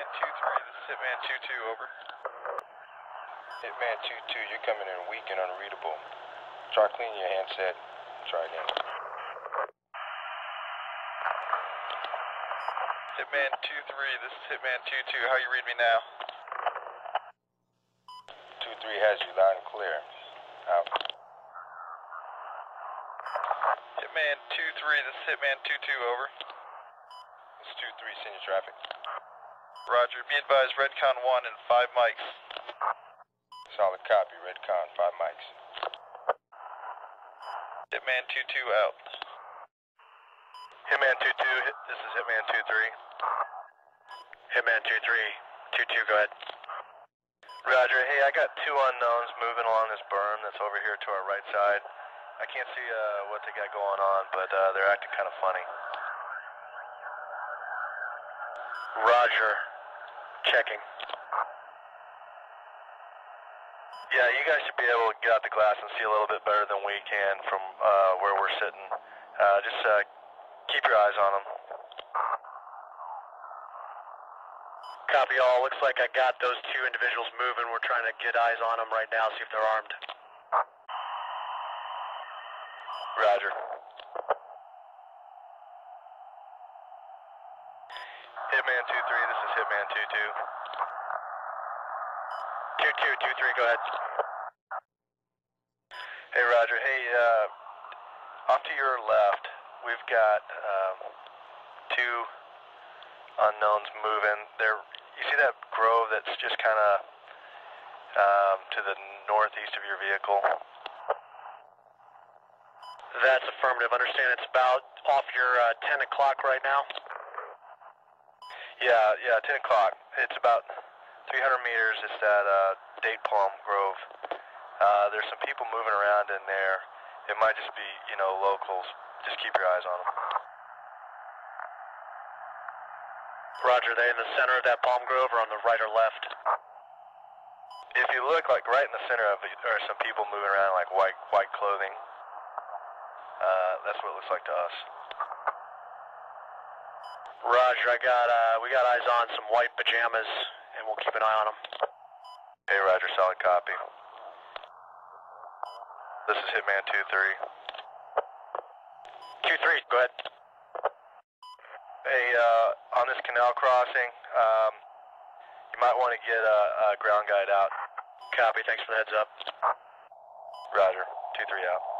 2-3, this is Hitman 2-2, over. Hitman 2-2, you're coming in weak and unreadable. Try cleaning your handset. Try again. Hitman 2-3, this is Hitman 2-2, how you read me now? 2-3 has you loud and clear. Out. Hitman 2-3, this is Hitman 2-2, over. This is 2-3, senior traffic. Roger, be advised, Redcon 1 and 5 mics. Solid copy, Redcon, 5 mics. Hitman 2-2 out. Hitman 2-2, this is Hitman 2-3. Hitman 2-3, 2-2, go ahead. Roger, hey, I got 2 unknowns moving along this berm that's over here to our right side. I can't see what they got going on, but they're acting kind of funny. Roger, checking. Yeah, you guys should be able to get out the glass and see a little bit better than we can from where we're sitting. Just keep your eyes on them. Copy all. Looks like I got those 2 individuals moving. We're trying to get eyes on them right now, see if they're armed. Roger. Hitman 2-3, this is Hitman 2-2. 2-2, 2-3, go ahead. Hey, Roger. Hey, off to your left, we've got 2 unknowns moving. You see that grove that's just kind of to the northeast of your vehicle? That's affirmative. Understand it's about off your 10 o'clock right now? Yeah, 10 o'clock. It's about 300 meters. It's that date palm grove. There's some people moving around in there. It might just be, locals. Just keep your eyes on them. Roger, they in the center of that palm grove or on the right or left? If you look, like right in the center of it, there are some people moving around like white clothing. That's what it looks like to us. Roger, we got eyes on some white pajamas, and we'll keep an eye on them. Hey, Roger, solid copy. This is Hitman 2-3. 2-3, go ahead. Hey, on this canal crossing, you might want to get a ground guide out. Copy, thanks for the heads up. Roger, 2-3 out.